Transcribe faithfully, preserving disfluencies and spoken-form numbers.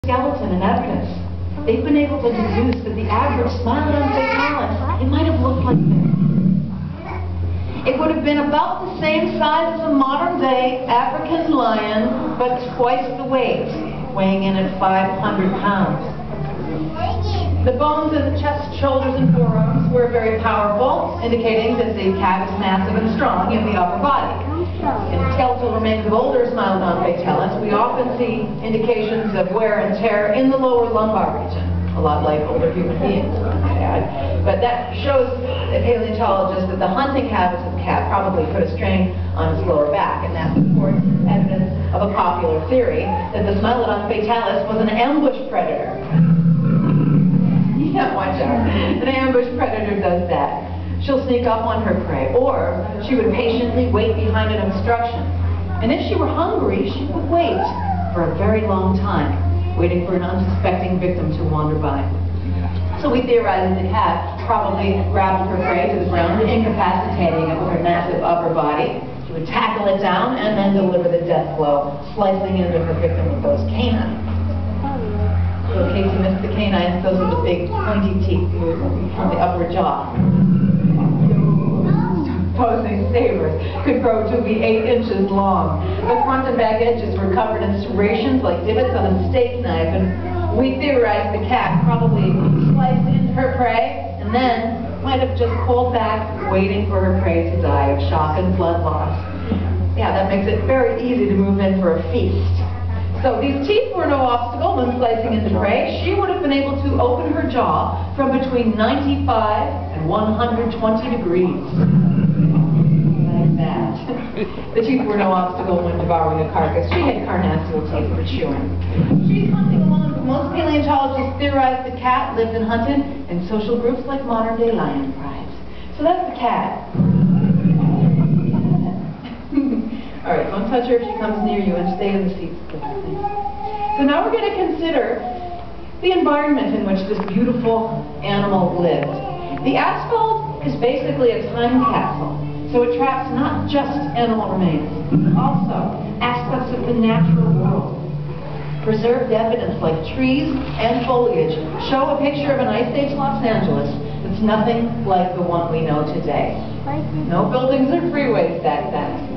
skeleton and evidence, they've been able to deduce that the average Smilodon fatalis, it might have looked like this. It would have been about the same size as a modern-day African lion, but twice the weight, weighing in at five hundred pounds. The bones in the chest, shoulders, and forearms were very powerful, indicating that the cat is massive and strong in the upper body. In skeletal remains of older Smilodon fatalis, we often see indications of wear and tear in the lower lumbar region, a lot like older human beings, I might add. But that shows the paleontologists that the hunting habits of the cat probably put a strain on its lower back, and that supports evidence of a popular theory that the Smilodon fatalis was an ambush predator. Yeah, watch out. An ambush predator does that. She'll sneak up on her prey, or she would patiently wait behind an obstruction. And if she were hungry, she would wait for a very long time, waiting for an unsuspecting victim to wander by. So we theorize that the cat probably grappled her prey to the ground, incapacitating it with her massive upper body. She would tackle it down and then deliver the death blow, slicing into her victim with those canines. So in case you missed the canines, those are the big pointy teeth from the upper jaw. Opposing sabers could grow to be eight inches long. The front and back edges were covered in serrations like divots on a steak knife, and we theorized the cat probably sliced into her prey and then might have just pulled back, waiting for her prey to die of shock and blood loss. Yeah, that makes it very easy to move in for a feast. So these teeth were no obstacle when slicing into prey. She would have been able to open her jaw from between ninety-five and one hundred twenty degrees. Like that. The teeth were no obstacle when devouring a carcass. She had carnassial teeth for chewing. She's hunting alone, but most paleontologists theorize the cat lived and hunted in social groups like modern-day lion prides. So that's the cat. All right, don't touch her if she comes near you, and stay in the seats. So now we're going to consider the environment in which this beautiful animal lived. The asphalt is basically a time capsule, so it traps not just animal remains, but also aspects of the natural world. Preserved evidence like trees and foliage show a picture of an Ice Age Los Angeles that's nothing like the one we know today. No buildings or freeways back then.